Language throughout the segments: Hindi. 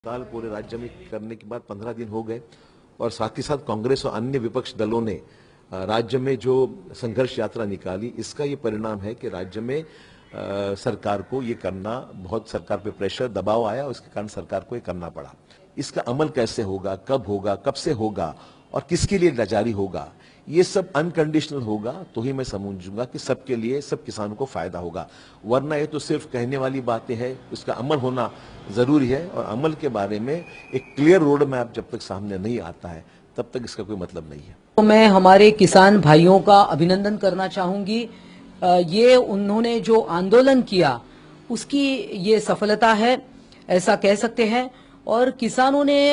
हड़ताल पूरे राज्य में करने के बाद 15 दिन हो गए और साथ ही साथ कांग्रेस और अन्य विपक्ष दलों ने राज्य में जो संघर्ष यात्रा निकाली, इसका ये परिणाम है कि राज्य में सरकार को ये करना, बहुत सरकार पे प्रेशर दबाव आया और इसके कारण सरकार को ये करना पड़ा। इसका अमल कैसे होगा, कब से होगा और किसके लिए लाचारी होगा, ये सब अनकंडीशनल होगा तो ही मैं समझूंगा कि सबके लिए, सब किसानों को फायदा होगा। वरना ये तो सिर्फ कहने वाली बातें हैं, उसका अमल होना जरूरी है और अमल के बारे में एक क्लियर रोड मैप जब तक सामने नहीं आता है तब तक इसका कोई मतलब नहीं है। तो मैं हमारे किसान भाइयों का अभिनंदन करना चाहूंगी। ये उन्होंने जो आंदोलन किया उसकी ये सफलता है, ऐसा कह सकते हैं। और किसानों ने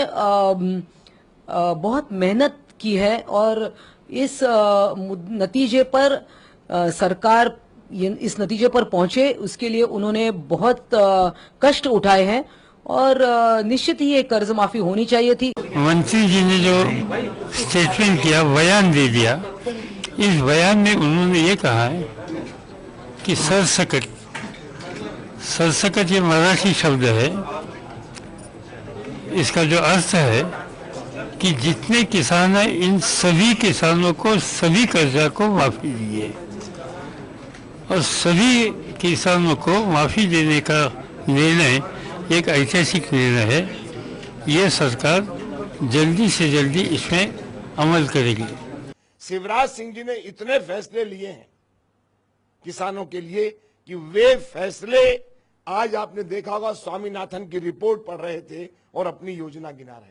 बहुत मेहनत की है और इस नतीजे पर सरकार इस नतीजे पर पहुंचे, उसके लिए उन्होंने बहुत कष्ट उठाए हैं और निश्चित ही ये कर्ज माफी होनी चाहिए थी। मंत्री जी ने जो स्टेटमेंट किया, बयान दे दिया, इस बयान में उन्होंने ये कहा है कि सरसकट ये मराठी शब्द है। इसका जो अर्थ है कि जितने किसान हैं इन सभी किसानों को सभी कर्जा को माफी दिए और सभी किसानों को माफी देने का निर्णय एक ऐतिहासिक निर्णय है। ये सरकार जल्दी से जल्दी इसमें अमल करेगी। शिवराज सिंह जी ने इतने फैसले लिए हैं किसानों के लिए कि वे फैसले आज आपने देखा होगा, स्वामीनाथन की रिपोर्ट पढ़ रहे थे और अपनी योजना गिना रहे थे।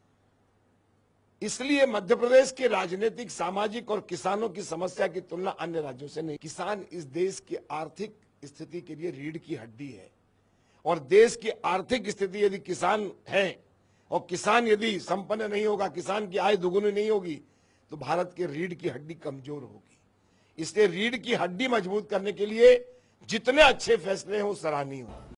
इसलिए मध्य प्रदेश के राजनीतिक, सामाजिक और किसानों की समस्या की तुलना अन्य राज्यों से नहीं। किसान इस देश की आर्थिक स्थिति के लिए रीढ़ की हड्डी है और देश की आर्थिक स्थिति यदि किसान है और किसान यदि संपन्न नहीं होगा, किसान की आय दुगुनी नहीं होगी तो भारत के रीढ़ की हड्डी कमजोर होगी। इसलिए रीढ़ की हड्डी मजबूत करने के लिए जितने अच्छे फैसले हो सराहनीय हो।